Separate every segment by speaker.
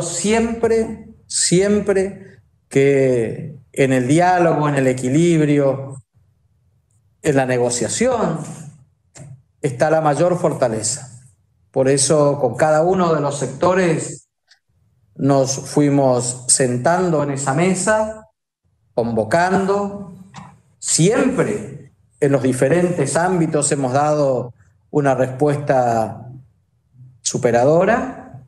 Speaker 1: siempre, siempre que en el diálogo, en el equilibrio, en la negociación, está la mayor fortaleza. Por eso, con cada uno de los sectores nos fuimos sentando en esa mesa, convocando. Siempre en los diferentes ámbitos hemos dado una respuesta superadora.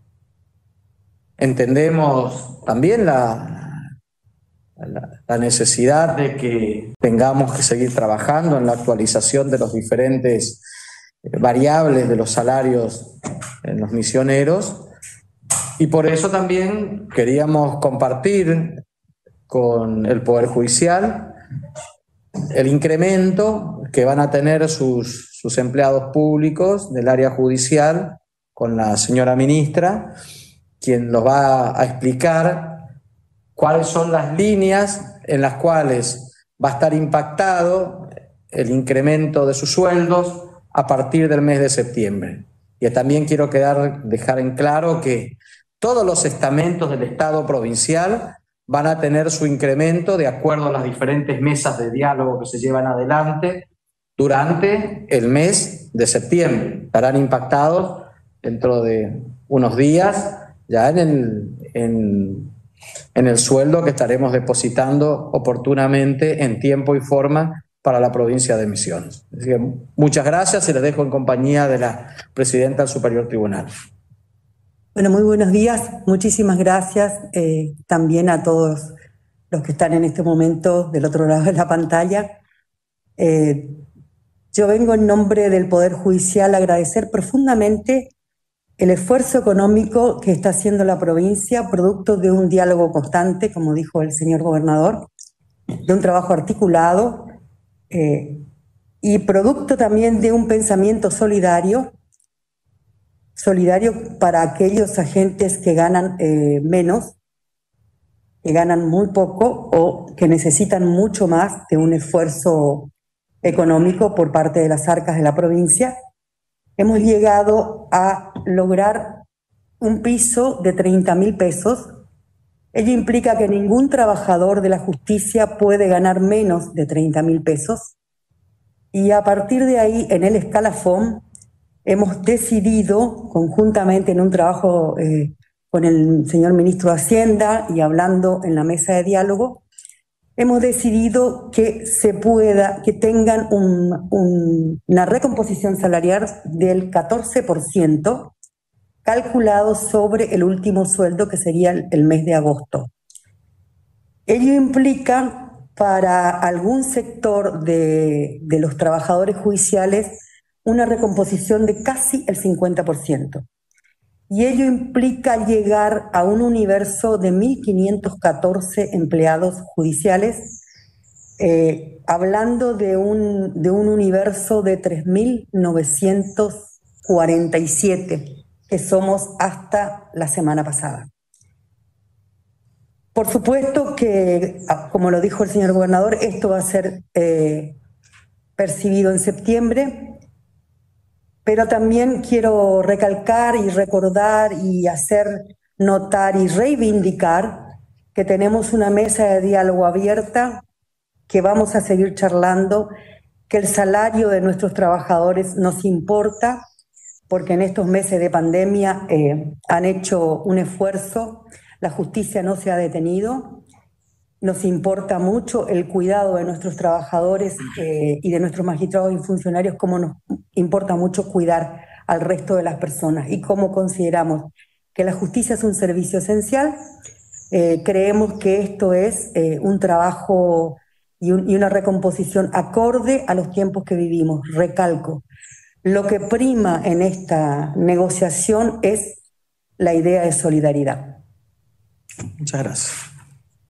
Speaker 1: Entendemos también la necesidad de que tengamos que seguir trabajando en la actualización de los diferentes variables de los salarios en los misioneros, y por eso también queríamos compartir con el Poder Judicial el incremento que van a tener sus empleados públicos del área judicial con la señora ministra, quien los va a explicar cuáles son las líneas en las cuales va a estar impactado el incremento de sus sueldos a partir del mes de septiembre. Y también quiero dejar en claro que todos los estamentos del Estado provincial van a tener su incremento de acuerdo a las diferentes mesas de diálogo que se llevan adelante durante el mes de septiembre. Estarán impactados dentro de unos días ya en el sueldo que estaremos depositando oportunamente en tiempo y forma para la provincia de Misiones. Así que muchas gracias y les dejo en compañía de la presidenta del Superior Tribunal.
Speaker 2: Bueno, muy buenos días. Muchísimas gracias también a todos los que están en este momento del otro lado de la pantalla. Yo vengo en nombre del Poder Judicial a agradecer profundamente el esfuerzo económico que está haciendo la provincia, producto de un diálogo constante, como dijo el señor gobernador, de un trabajo articulado y producto también de un pensamiento solidario para aquellos agentes que ganan menos, que ganan muy poco o que necesitan mucho más de un esfuerzo económico por parte de las arcas de la provincia. Hemos llegado a lograr un piso de 30.000 pesos. Ello implica que ningún trabajador de la justicia puede ganar menos de 30.000 pesos. Y a partir de ahí, en el escalafón, hemos decidido, conjuntamente en un trabajo con el señor ministro de Hacienda y hablando en la mesa de diálogo, hemos decidido que que tengan una recomposición salarial del 14%, calculado sobre el último sueldo, que sería el mes de agosto. Ello implica para algún sector de los trabajadores judiciales una recomposición de casi el 50%. Y ello implica llegar a un universo de 1.514 empleados judiciales, hablando de un universo de 3.947 que somos hasta la semana pasada. Por supuesto que, como lo dijo el señor gobernador, esto va a ser percibido en septiembre, pero también quiero recalcar y recordar y hacer notar y reivindicar que tenemos una mesa de diálogo abierta, que vamos a seguir charlando, que el salario de nuestros trabajadores nos importa, porque en estos meses de pandemia han hecho un esfuerzo, la justicia no se ha detenido. Nos importa mucho el cuidado de nuestros trabajadores y de nuestros magistrados y funcionarios, como nos importa mucho cuidar al resto de las personas. Y como consideramos que la justicia es un servicio esencial, creemos que esto es un trabajo y una recomposición acorde a los tiempos que vivimos. Recalco, lo que prima en esta negociación es la idea de solidaridad.
Speaker 1: Muchas gracias.